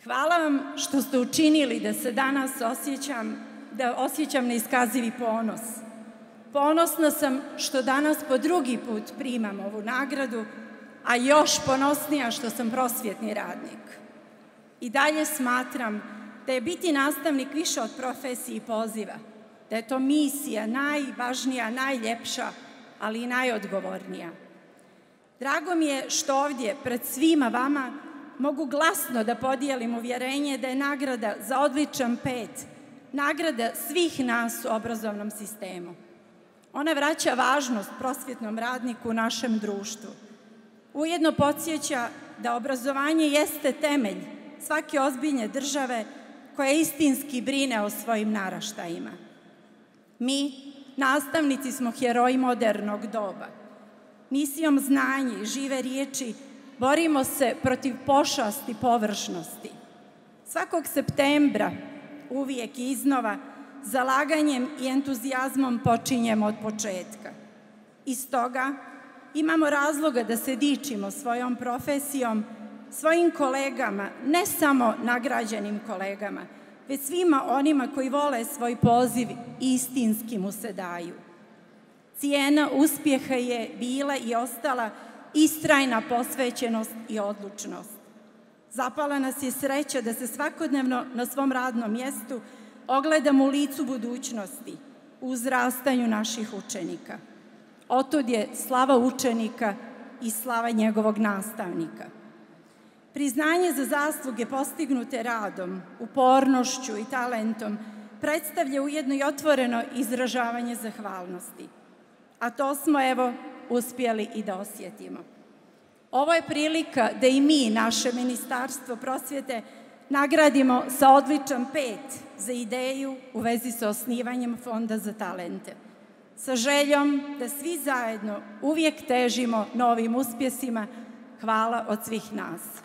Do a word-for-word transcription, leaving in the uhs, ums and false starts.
Hvala vam što ste učinili da se danas osjećam, da osjećam neiskazivi ponos. Ponosna sam što danas po drugi put primam ovu nagradu, a još ponosnija što sam prosvjetni radnik. I dalje smatram da je biti nastavnik više od profesije i poziva, da je to misija najvažnija, najljepša, ali i najodgovornija. Drago mi je što ovdje pred svima vama mogu glasno da podijelim uvjerenje da je nagrada za odličan pet nagrada svih nas u obrazovnom sistemu. Ona vraća važnost prosvjetnom radniku u našem društvu. Ujedno podsjeća da obrazovanje jeste temelj svake ozbiljne države koja istinski brine o svojim naraštajima. Mi, nastavnici, smo heroji modernog doba. Misijom znanja i žive riječi borimo se protiv pošasti površnosti. Svakog septembra, uvijek i iznova, zalaganjem i entuzijazmom počinjemo od početka. I stoga imamo razloga da se dičimo svojom profesijom, svojim kolegama, ne samo nagrađenim kolegama, već svima onima koji vole svoj poziv i istinski mu se daju. Cijena uspjeha je bila i ostala istrajna posvećenost i odlučnost. Zapala nas je sreća da se svakodnevno na svom radnom mjestu ogledamo u licu budućnosti, u uzrastanju naših učenika. Otud je slava učenika i slava njegovog nastavnika. Priznanje za zasluge postignute radom, upornošću i talentom predstavlja ujedno i otvoreno izražavanje zahvalnosti. A to smo, evo, uspjeli i da osjetimo. Ovo je prilika da i mi, naše Ministarstvo prosvjete, nagradimo sa odličan pet za ideju u vezi sa osnivanjem Fonda za talente, sa željom da svi zajedno uvijek težimo novim uspjesima. Hvala od svih nas.